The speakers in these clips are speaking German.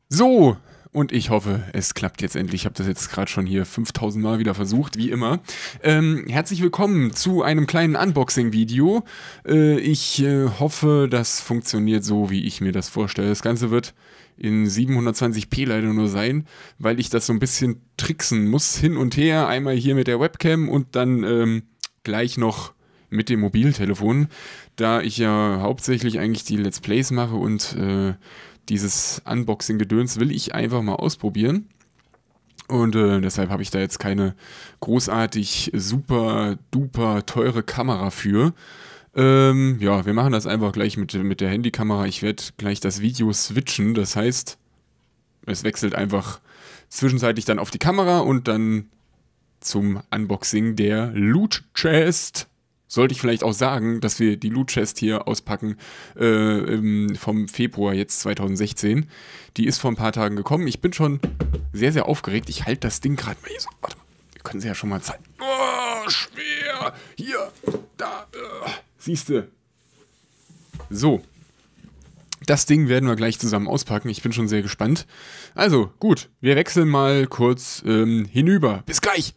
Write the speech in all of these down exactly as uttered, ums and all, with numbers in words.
So, und ich hoffe, es klappt jetzt endlich. Ich habe das jetzt gerade schon hier fünftausend Mal wieder versucht, wie immer. Ähm, herzlich willkommen zu einem kleinen Unboxing-Video. Äh, ich äh, hoffe, das funktioniert so, wie ich mir das vorstelle. Das Ganze wird in siebenhundertzwanzig p leider nur sein, weil ich das so ein bisschen tricksen muss, hin und her. Einmal hier mit der Webcam und dann ähm, gleich noch mit dem Mobiltelefon, da ich ja hauptsächlich eigentlich die Let's Plays mache und äh, dieses Unboxing-Gedöns will ich einfach mal ausprobieren. Und äh, deshalb habe ich da jetzt keine großartig super duper teure Kamera für. Ähm, ja, wir machen das einfach gleich mit, mit der Handykamera. Ich werde gleich das Video switchen. Das heißt, es wechselt einfach zwischenzeitlich dann auf die Kamera und dann zum Unboxing der Loot Chest. Sollte ich vielleicht auch sagen, dass wir die Loot Chest hier auspacken äh, im, vom Februar jetzt zweitausendsechzehn. Die ist vor ein paar Tagen gekommen. Ich bin schon sehr, sehr aufgeregt. Ich halte das Ding gerade mal hier so. Warte mal, wir können sie ja schon mal zeigen. Oh, schwer. Hier, da, äh, siehste. So. Das Ding werden wir gleich zusammen auspacken. Ich bin schon sehr gespannt. Also, gut. Wir wechseln mal kurz ähm, hinüber. Bis gleich.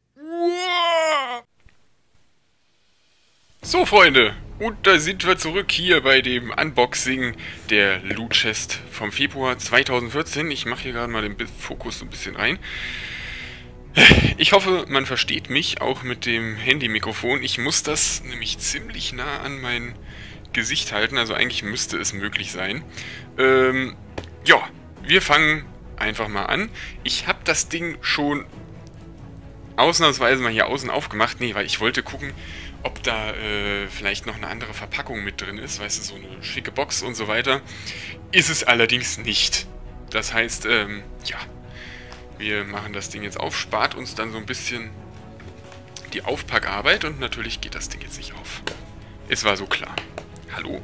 So, Freunde, und da sind wir zurück hier bei dem Unboxing der Loot Chest vom Februar zweitausendvierzehn. Ich mache hier gerade mal den Fokus so ein bisschen rein. Ich hoffe, man versteht mich, auch mit dem Handy-Mikrofon. Ich muss das nämlich ziemlich nah an mein Gesicht halten, also eigentlich müsste es möglich sein. Ähm, ja, wir fangen einfach mal an. Ich habe das Ding schon ausnahmsweise mal hier außen aufgemacht. Nee, weil ich wollte gucken, ob da äh, vielleicht noch eine andere Verpackung mit drin ist, weißt du, so eine schicke Box und so weiter. Ist es allerdings nicht. Das heißt, ähm, ja, wir machen das Ding jetzt auf, spart uns dann so ein bisschen die Aufpackarbeit und natürlich geht das Ding jetzt nicht auf. Es war so klar. Hallo?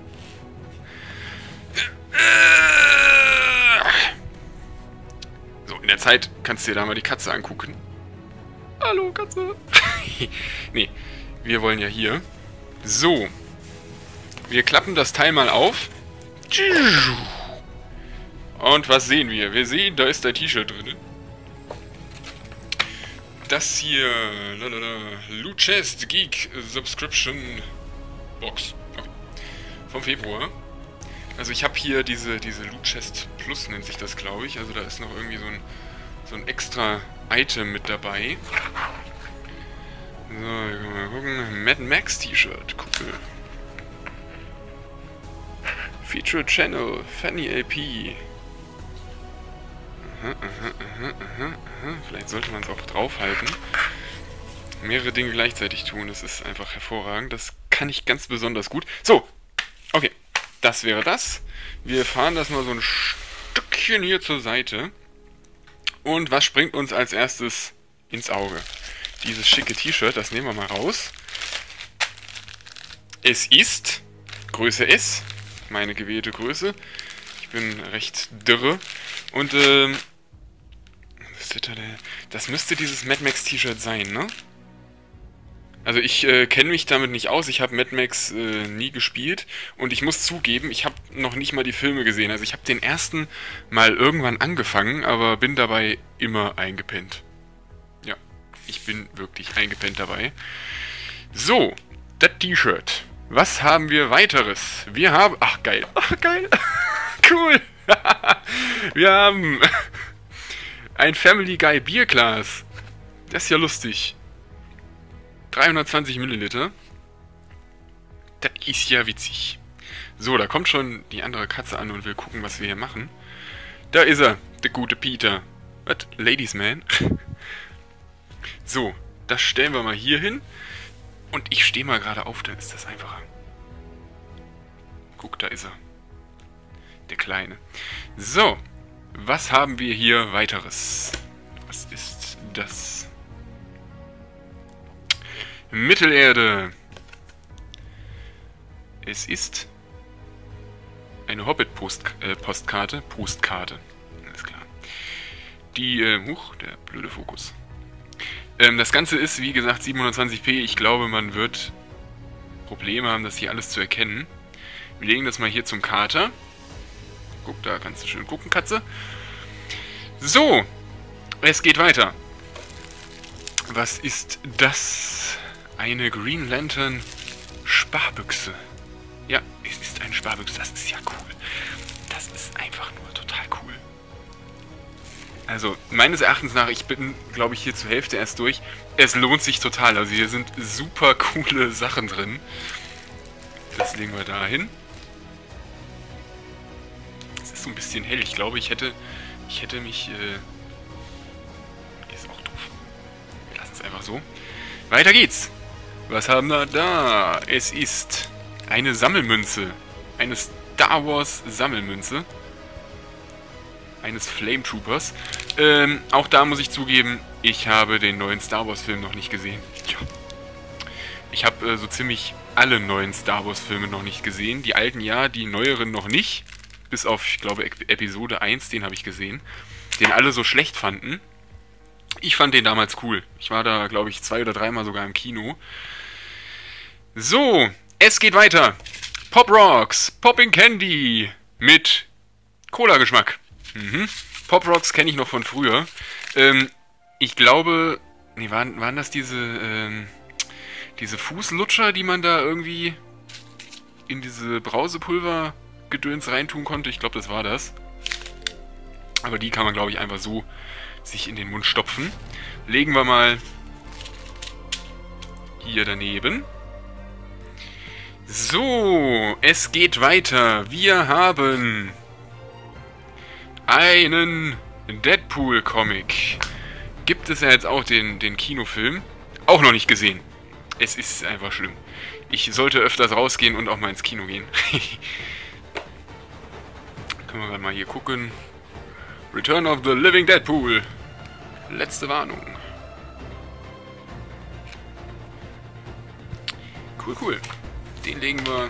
So, in der Zeit kannst du dir da mal die Katze angucken. Hallo, Katze. Nee. Wir wollen ja hier. So. Wir klappen das Teil mal auf. Und was sehen wir? Wir sehen, da ist ein T-Shirt drin. Das hier. Lalala, Loot Chest Geek Subscription Box. Okay. Vom Februar. Also ich habe hier diese, diese Loot Chest Plus, nennt sich das, glaube ich. Also da ist noch irgendwie so ein, so ein extra Item mit dabei. So, hier können wir mal gucken. Mad Max T-Shirt, cool. Feature Channel, Funny L P. Aha, aha, aha, aha, aha. Vielleicht sollte man es auch draufhalten. Mehrere Dinge gleichzeitig tun, das ist einfach hervorragend. Das kann ich ganz besonders gut. So, okay, das wäre das. Wir fahren das mal so ein Stückchen hier zur Seite. Und was springt uns als erstes ins Auge? Dieses schicke T-Shirt, das nehmen wir mal raus. Es ist Größe S, meine gewählte Größe. Ich bin recht dürre. Und, ähm, das müsste dieses Mad Max T-Shirt sein, ne? Also ich äh, kenne mich damit nicht aus. Ich habe Mad Max äh, nie gespielt. Und ich muss zugeben, ich habe noch nicht mal die Filme gesehen. Also ich habe den ersten mal irgendwann angefangen, aber bin dabei immer eingepennt. Ja. Ich bin wirklich eingepennt dabei. So, das T-Shirt. Was haben wir weiteres? Wir haben... Ach, geil. Ach, geil. Cool. Wir haben ein Family Guy Bierglas. Das ist ja lustig. dreihundertzwanzig Milliliter. Das ist ja witzig. So, da kommt schon die andere Katze an und will gucken, was wir hier machen. Da ist er, der gute Peter. Was? Ladies Man? So, das stellen wir mal hier hin. Und ich stehe mal gerade auf, dann ist das einfacher. Guck, da ist er. Der Kleine. So, was haben wir hier weiteres? Was ist das? Mittelerde. Es ist eine Hobbit-Postkarte. Äh, Postkarte. Alles klar. Die, äh, huch, der blöde Fokus. Ähm, das Ganze ist, wie gesagt, siebenhundertzwanzig p. Ich glaube, man wird Probleme haben, das hier alles zu erkennen. Wir legen das mal hier zum Kater. Guck, da kannst du schön gucken, Katze. So, es geht weiter. Was ist das? Eine Green Lantern Sparbüchse. Ja, es ist eine Sparbüchse. Das ist ja cool. Das ist einfach nur total cool. Also, meines Erachtens nach, ich bin, glaube ich, hier zur Hälfte erst durch. Es lohnt sich total. Also, hier sind super coole Sachen drin. Das legen wir da hin. Es ist so ein bisschen hell. Ich glaube, ich hätte, ich hätte mich... Äh ist auch doof. Wir lassen es einfach so. Weiter geht's. Was haben wir da? Es ist eine Sammelmünze. Eine Star Wars Sammelmünze. Eines Flame Troopers. Ähm, auch da muss ich zugeben, ich habe den neuen Star Wars Film noch nicht gesehen. Tja. Ich habe äh, so ziemlich alle neuen Star Wars Filme noch nicht gesehen. Die alten ja, die neueren noch nicht. Bis auf, ich glaube, Episode eins, den habe ich gesehen. Den alle so schlecht fanden. Ich fand den damals cool. Ich war da, glaube ich, zwei oder dreimal sogar im Kino. So, es geht weiter. Pop Rocks, Popping Candy mit Cola-Geschmack. Mhm. Pop Rocks kenne ich noch von früher. Ähm, ich glaube, nee, waren, waren das diese, ähm, diese Fußlutscher, die man da irgendwie in diese Brausepulver-Gedöns reintun konnte? Ich glaube, das war das. Aber die kann man, glaube ich, einfach so sich in den Mund stopfen. Legen wir mal hier daneben. So, es geht weiter. Wir haben einen Deadpool-Comic. Gibt es ja jetzt auch den, den Kinofilm. Auch noch nicht gesehen. Es ist einfach schlimm. Ich sollte öfters rausgehen und auch mal ins Kino gehen. Können wir gerade mal hier gucken. Return of the Living Deadpool. Letzte Warnung. Cool, cool. Den legen wir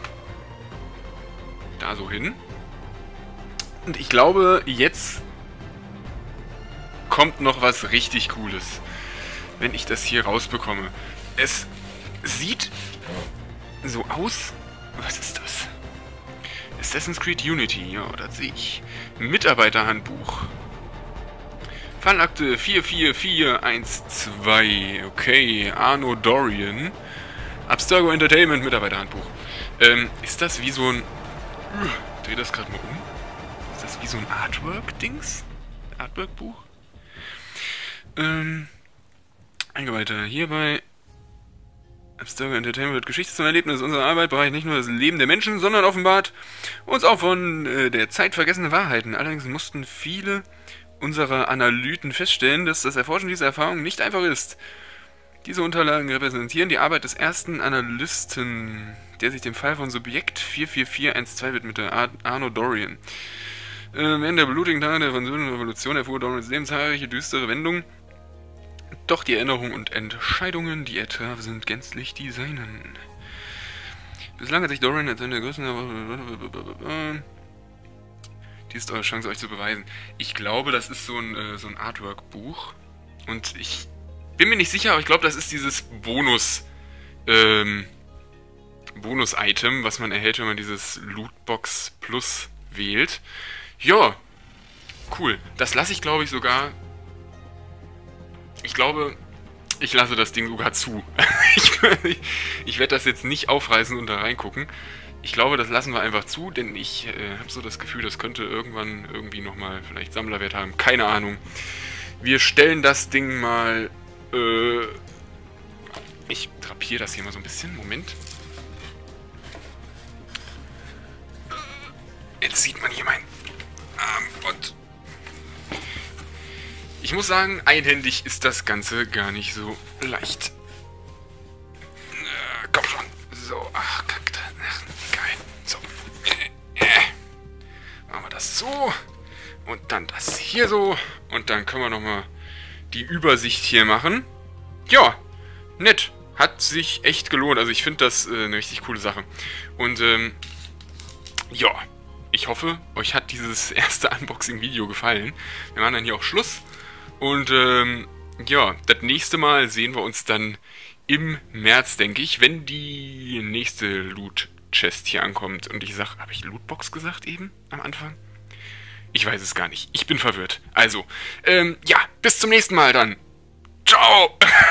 da so hin. Und ich glaube, jetzt kommt noch was richtig Cooles, wenn ich das hier rausbekomme. Es sieht so aus... Was ist das? Assassin's Creed Unity, ja, das sehe ich. Mitarbeiterhandbuch. Fallakte vier vier vier eins zwei. Okay, Arno Dorian. Abstergo Entertainment Mitarbeiterhandbuch. Ähm, ist das wie so ein... Ich dreh das gerade mal um. Ist das wie so ein Artwork-Dings? Artwork-Buch? Ähm... Eingeweihter. Hierbei... Abstergo Entertainment wird Geschichte zum Erlebnis unserer Arbeit, bereichert nicht nur das Leben der Menschen, sondern offenbart uns auch von äh, der Zeit vergessene Wahrheiten. Allerdings mussten viele unserer Analyten feststellen, dass das Erforschen dieser Erfahrung nicht einfach ist. Diese Unterlagen repräsentieren die Arbeit des ersten Analysten, der sich dem Fall von Subjekt vier vier vier eins zwei widmete, Ar Arno Dorian. Äh, während der blutigen Tage der französischen Revolution erfuhr Dorians Leben zahlreiche düstere Wendungen. Doch die Erinnerungen und Entscheidungen, die er traf, sind gänzlich die seinen. Bislang hat sich Dorian als einer der größten... Dies ist eure Chance, euch zu beweisen. Ich glaube, das ist so ein, äh, so ein Artwork-Buch. Und ich bin mir nicht sicher, aber ich glaube, das ist dieses Bonus... Ähm, Bonus-Item, was man erhält, wenn man dieses Lootbox Plus wählt. Ja, cool. Das lasse ich, glaube ich, sogar... Ich glaube, ich lasse das Ding sogar zu. ich ich werde das jetzt nicht aufreißen und da reingucken. Ich glaube, das lassen wir einfach zu, denn ich äh, habe so das Gefühl, das könnte irgendwann irgendwie nochmal vielleicht Sammlerwert haben. Keine Ahnung. Wir stellen das Ding mal... Äh, ich drapiere das hier mal so ein bisschen. Moment. Jetzt sieht man hier meinen Arm und... Ich muss sagen, einhändig ist das Ganze gar nicht so leicht. Äh, komm schon. So, ach, kacke. Geil. So. Äh, äh. Machen wir das so. Und dann das hier so. Und dann können wir nochmal die Übersicht hier machen. Ja, nett. Hat sich echt gelohnt. Also ich finde das äh, eine richtig coole Sache. Und, ähm, ja. Ich hoffe, euch hat dieses erste Unboxing-Video gefallen. Wir machen dann hier auch Schluss. Und ähm, ja, das nächste Mal sehen wir uns dann im März, denke ich, wenn die nächste Loot-Chest hier ankommt. Und ich sag, habe ich Lootbox gesagt eben am Anfang? Ich weiß es gar nicht. Ich bin verwirrt. Also, ähm, ja, bis zum nächsten Mal dann. Ciao!